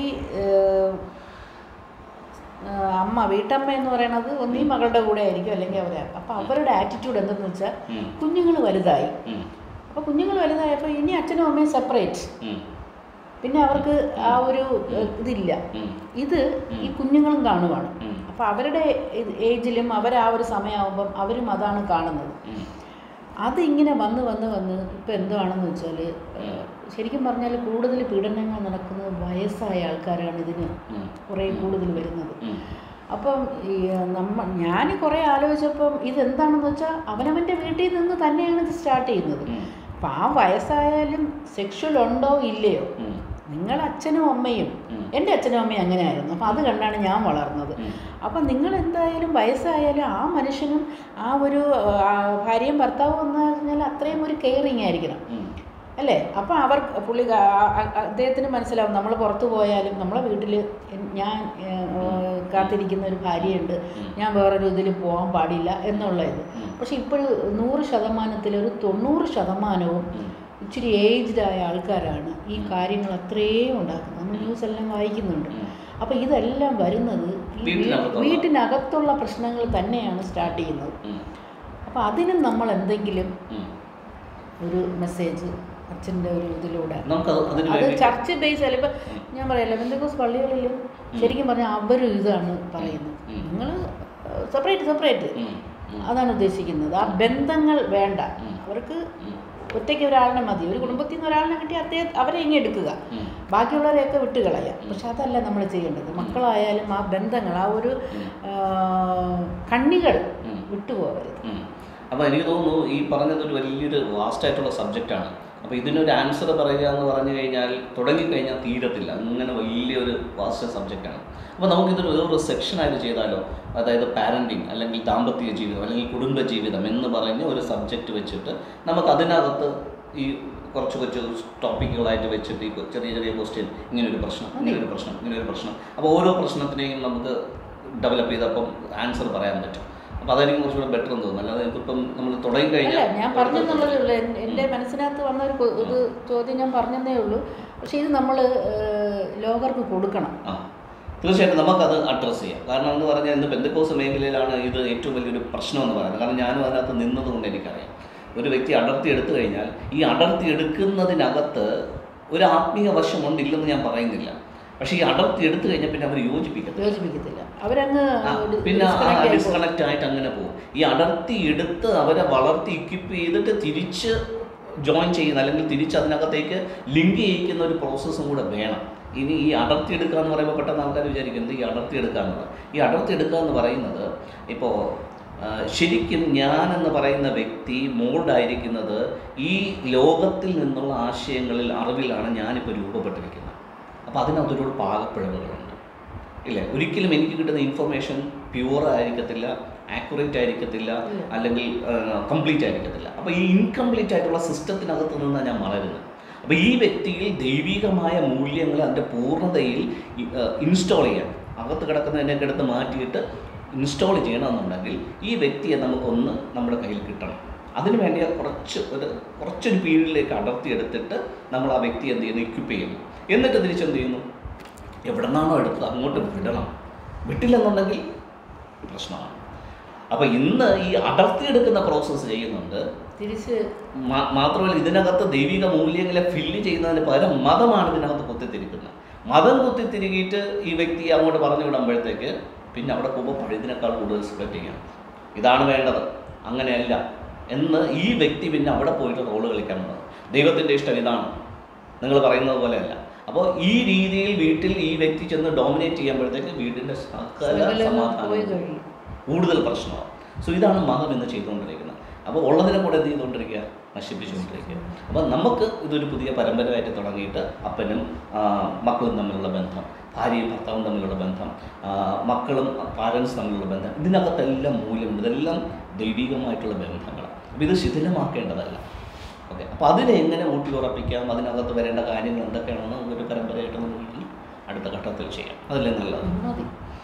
അമ്മ, വീട്ടമ്മ എന്ന് പറയണത് ഒന്നീ മകളുടെ കൂടെ ആയിരിക്കും, അല്ലെങ്കിൽ അവരെ. അപ്പം അവരുടെ ആറ്റിറ്റ്യൂഡ് എന്തെന്ന് വെച്ചാൽ കുഞ്ഞുങ്ങൾ വലുതായി. അപ്പോൾ കുഞ്ഞുങ്ങൾ വലുതായപ്പോൾ ഇനി അച്ഛനും അമ്മയും സെപ്പറേറ്റ്, പിന്നെ അവർക്ക് ആ ഒരു ഇതില്ല. ഇത് ഈ കുഞ്ഞുങ്ങളും കാണുവാണ്. അപ്പോൾ അവരുടെ ഏജിലും ആ ഒരു സമയമാകുമ്പം അവരും അതാണ് കാണുന്നത്. അതിങ്ങനെ വന്ന് ഇപ്പം എന്താണെന്ന് വെച്ചാൽ ശരിക്കും പറഞ്ഞാൽ കൂടുതൽ പീഡനങ്ങൾ നടക്കുന്നത് വയസ്സായ ആൾക്കാരാണ് ഇതിന് കുറേ കൂടുതൽ വരുന്നത്. അപ്പം ഞാൻ കുറേ ആലോചിച്ചപ്പം ഇതെന്താണെന്ന് വെച്ചാൽ അവനവൻ്റെ വീട്ടിൽ നിന്ന് തന്നെയാണ് ഇത് സ്റ്റാർട്ട് ചെയ്യുന്നത്. അപ്പം ആ വയസ്സായാലും സെക്ഷൽ ഉണ്ടോ ഇല്ലയോ, നിങ്ങൾ അച്ഛനും അമ്മയും, എൻ്റെ അച്ഛനും അമ്മയും അങ്ങനെയായിരുന്നു. അപ്പം അത് കണ്ടാണ് ഞാൻ വളർന്നത്. അപ്പം നിങ്ങൾ എന്തായാലും വയസ്സായാലും ആ മനുഷ്യനും ആ ഒരു ഭാര്യയും ഭർത്താവും എന്ന് പറഞ്ഞാൽ അത്രയും ഒരു കെയറിങ് ആയിരിക്കണം, അല്ലേ? അപ്പം അദ്ദേഹത്തിന് മനസ്സിലാവും നമ്മൾ പുറത്തു പോയാലും നമ്മളെ വീട്ടിൽ ഞാൻ കാത്തിരിക്കുന്ന ഒരു ഭാര്യയുണ്ട്, ഞാൻ വേറൊരു ഇതിൽ പോകാൻ പാടില്ല എന്നുള്ള ഇത്. പക്ഷെ ഇപ്പോഴും 100% ഒരു 90% ഇച്ചിരി ഏജ്ഡായ ആൾക്കാരാണ് ഈ കാര്യങ്ങൾ അത്രയും ഉണ്ടാക്കുന്നത്. നമ്മൾ ന്യൂസ് എല്ലാം വായിക്കുന്നുണ്ട്. അപ്പോൾ ഇതെല്ലാം വരുന്നത് ഈ വീട്ടിനകത്തുള്ള പ്രശ്നങ്ങൾ തന്നെയാണ് സ്റ്റാർട്ട് ചെയ്യുന്നത്. അപ്പോൾ അതിനും നമ്മൾ എന്തെങ്കിലും ഒരു മെസ്സേജ് അച്ഛൻ്റെ ഒരു ഇതിലൂടെ, അത് ചർച്ച് ബേസ് അല്ല. ഇപ്പം ഞാൻ പറയല്ലോ, പെന്തക്കോസ്ത് പള്ളികളിൽ ശരിക്കും പറഞ്ഞാൽ അവരും ഇതാണ് പറയുന്നത്, നിങ്ങൾ സെപ്പറേറ്റ് അതാണ് ഉദ്ദേശിക്കുന്നത്. ആ ബന്ധങ്ങൾ വേണ്ട, അവർക്ക് ഒറ്റയ്ക്ക് ഒരാളിനെ മതി. ഒരു കുടുംബത്തിൽ നിന്ന് ഒരാളിനെ കിട്ടി അവരെ ഇങ്ങനെ എടുക്കുക, ബാക്കിയുള്ളവരെയൊക്കെ വിട്ടുകളയാം. പക്ഷെ അതല്ല നമ്മൾ ചെയ്യേണ്ടത്. മക്കളായാലും ആ ബന്ധങ്ങൾ, ആ ഒരു കണ്ണികൾ വിട്ടുപോകരുത്.
അപ്പോൾ എനിക്ക് തോന്നുന്നു ഈ പറഞ്ഞതൊരു വലിയൊരു വാസ്റ്റായിട്ടുള്ള സബ്ജക്റ്റാണ്. അപ്പോൾ ഇതിനൊരു ആൻസർ പറയുക എന്ന് പറഞ്ഞു കഴിഞ്ഞാൽ തുടങ്ങിക്കഴിഞ്ഞാൽ തീരത്തില്ല. അങ്ങനെ വലിയൊരു വാസ്റ്റ് സബ്ജക്റ്റാണ്. അപ്പോൾ നമുക്കിതൊരു വേറൊരു സെക്ഷനായിട്ട് ചെയ്താലോ? അതായത് പാരൻറ്റിങ്, അല്ലെങ്കിൽ ദാമ്പത്യ ജീവിതം, അല്ലെങ്കിൽ കുടുംബജീവിതം എന്ന് പറഞ്ഞ ഒരു സബ്ജക്റ്റ് വെച്ചിട്ട് നമുക്ക് അതിനകത്ത് ഈ കുറച്ച് ടോപ്പിക്കുകളായിട്ട് വെച്ചിട്ട് ഈ ചെറിയ ക്വസ്റ്റ്യൻ, ഇങ്ങനൊരു പ്രശ്നം. അപ്പോൾ ഓരോ പ്രശ്നത്തിനെയും നമുക്ക് ഡെവലപ്പ് ചെയ്തപ്പം ആൻസർ പറയാൻ പറ്റും. അപ്പോൾ അതായിരിക്കും കുറച്ചുകൂടെ ബെറ്റർ എന്ന് തോന്നുന്നു. അല്ലാതെ ഇപ്പം നമ്മൾ തുടങ്ങിക്കഴിഞ്ഞാൽ
ഞാൻ പറഞ്ഞെന്നുള്ളതേ ഉള്ളൂ. എൻ്റെ മനസ്സിനകത്ത് വന്ന ഒരു ചോദ്യം ഞാൻ പറഞ്ഞതേ ഉള്ളൂ. പക്ഷേ ഇത് നമ്മൾ ലോകർക്ക് കൊടുക്കണം.
തീർച്ചയായിട്ടും നമുക്കത് അഡ്രസ്സ് ചെയ്യാം. കാരണം എന്ന് പറഞ്ഞാൽ ഇന്ന് പെന്തക്കോസ്ത് മേഖലയിലാണ് ഇത് ഏറ്റവും വലിയൊരു പ്രശ്നം എന്ന് പറയുന്നത്. കാരണം ഞാനും അതിനകത്ത് നിന്നതുകൊണ്ട് എനിക്കറിയാം. ഒരു വ്യക്തി അടർത്തി എടുത്തു കഴിഞ്ഞാൽ ഈ അടർത്തി എടുക്കുന്നതിനകത്ത് ഒരു ആത്മീയ വശമുണ്ട്, ഇല്ലെന്ന് ഞാൻ പറയുന്നില്ല. പക്ഷേ ഈ അടർത്തി എടുത്തു കഴിഞ്ഞാൽ പിന്നെ അവർ യോജിപ്പിക്കത്തില്ല, അവരങ്ങ് പിന്നെ ഡിസ്കണക്റ്റ് ആയിട്ട് അങ്ങനെ പോകും. ഈ അടർത്തി എടുത്ത് അവരെ വളർത്തി ഇക്വിപ്പ് ചെയ്തിട്ട് തിരിച്ച് ജോയിൻ ചെയ്യുന്ന, അല്ലെങ്കിൽ തിരിച്ച് അതിനകത്തേക്ക് ലിങ്ക് ചെയ്യിക്കുന്ന ഒരു പ്രോസസ്സും കൂടെ വേണം. ഇനി ഈ അടർത്തി എടുക്കുക എന്ന് പറയുമ്പോൾ പെട്ടെന്ന് ആൾക്കാർ വിചാരിക്കുന്നത് ഈ അടർത്തി എടുക്കുക എന്നുള്ളത്. ഈ അടർത്തി എടുക്കുക എന്ന് പറയുന്നത് ഇപ്പോൾ ശരിക്കും ഞാൻ എന്ന് പറയുന്ന വ്യക്തി മോൾഡായിരിക്കുന്നത് ഈ ലോകത്തിൽ നിന്നുള്ള ആശയങ്ങളിൽ, അറിവിലാണ് ഞാനിപ്പോൾ രൂപപ്പെട്ടിരിക്കുന്നത്. അപ്പോൾ അതിനകത്തൊരു പാകപ്പിഴവുകളുണ്ട് ഇല്ലേ? ഒരിക്കലും എനിക്ക് കിട്ടുന്ന ഇൻഫർമേഷൻ പ്യുവർ ആയിരിക്കത്തില്ല, ആക്യുറേറ്റ് ആയിരിക്കത്തില്ല, അല്ലെങ്കിൽ കംപ്ലീറ്റ് ആയിരിക്കത്തില്ല. അപ്പോൾ ഈ ഇൻകംപ്ലീറ്റ് ആയിട്ടുള്ള സിസ്റ്റത്തിനകത്ത് നിന്നാണ് ഞാൻ വളരുന്നത്. അപ്പോൾ ഈ വ്യക്തിയിൽ ദൈവികമായ മൂല്യങ്ങൾ അതിൻ്റെ പൂർണ്ണതയിൽ ഇൻസ്റ്റാൾ ചെയ്യാൻ, അകത്ത് കിടക്കുന്നതിനൊക്കെ എടുത്ത് മാറ്റിയിട്ട് ഇൻസ്റ്റാൾ ചെയ്യണമെന്നുണ്ടെങ്കിൽ ഈ വ്യക്തിയെ നമുക്കൊന്ന് നമ്മുടെ കയ്യിൽ കിട്ടണം. അതിന് വേണ്ടി കുറച്ചൊരു പീരീഡിലേക്ക് അടർത്തിയെടുത്തിട്ട് നമ്മൾ ആ വ്യക്തി എന്ത് ചെയ്യുന്നു, ഇക്വിപ്പ് ചെയ്യുന്നു. എന്നിട്ട് തിരിച്ചെന്ത് ചെയ്യുന്നു, എവിടെ നിന്നാണോ എടുത്തത് അങ്ങോട്ട് വിടണം. വിട്ടില്ലെന്നുണ്ടെങ്കിൽ പ്രശ്നമാണ്. അപ്പോൾ ഇന്ന് ഈ അടർത്തിയെടുക്കുന്ന പ്രോസസ്സ് ചെയ്യുന്നുണ്ട്.
തിരിച്ച്
മാത്രമല്ല ഇതിനകത്ത് ദൈവിക മൂല്യങ്ങളെ ഫില്ല് ചെയ്യുന്നതിന് പകരം മതമാണ് ഇതിനകത്ത് കുത്തിത്തിരിക്കുന്നത്. മതം കുത്തിത്തിരികിയിട്ട് ഈ വ്യക്തി അങ്ങോട്ട് പറഞ്ഞു വിടുമ്പോഴത്തേക്ക് പിന്നെ അവിടെ പോകുമ്പോൾ പഴയതിനേക്കാൾ കൂടുതൽ സ്പ്രെഡ് ചെയ്യണം. ഇതാണ് വേണ്ടത്, അങ്ങനെയല്ല എന്ന് ഈ വ്യക്തി പിന്നെ അവിടെ പോയിട്ട് റോള് കളിക്കാൻ പോകുന്നത്. ദൈവത്തിൻ്റെ ഇഷ്ടം ഇതാണ്, നിങ്ങൾ പറയുന്നത് പോലെയല്ല. അപ്പോൾ ഈ രീതിയിൽ വീട്ടിൽ ഈ വ്യക്തി ചെന്ന് ഡോമിനേറ്റ് ചെയ്യുമ്പോഴത്തേക്ക് വീടിൻ്റെ സകല സമാധാനം കൂടുതൽ പ്രശ്നമാണ്. സോ ഇതാണ് മതം ഇന്ന് ചെയ്തുകൊണ്ടിരിക്കുന്നത്. അപ്പോൾ ഉള്ളതിനെ കൂടെ എന്ത് ചെയ്തുകൊണ്ടിരിക്കുക, നശിപ്പിച്ചുകൊണ്ടിരിക്കുക. അപ്പോൾ നമുക്ക് ഇതൊരു പുതിയ പരമ്പരയായിട്ട് തുടങ്ങിയിട്ട് അപ്പനും മക്കളും തമ്മിലുള്ള ബന്ധം, ഭാര്യയും ഭർത്താവും തമ്മിലുള്ള ബന്ധം, മക്കളും പാരൻസ് തമ്മിലുള്ള ബന്ധം, ഇതിനകത്തെല്ലാം മൂല്യമുണ്ട്. ഇതെല്ലാം ദൈവികമായിട്ടുള്ള ബന്ധങ്ങളാണ്. അപ്പോൾ ഇത് ശിഥിലമാക്കേണ്ടതല്ല. ഓക്കെ, അപ്പോൾ അതിനെ എങ്ങനെ ഊട്ടി ഉറപ്പിക്കാം, അതിനകത്ത് വരേണ്ട കാര്യങ്ങൾ എന്തൊക്കെയാണെന്ന് ഒരു പരമ്പരയായിട്ട് നമുക്ക് അടുത്ത ഘട്ടത്തിൽ ചെയ്യാം. അതല്ലേ നല്ലത്?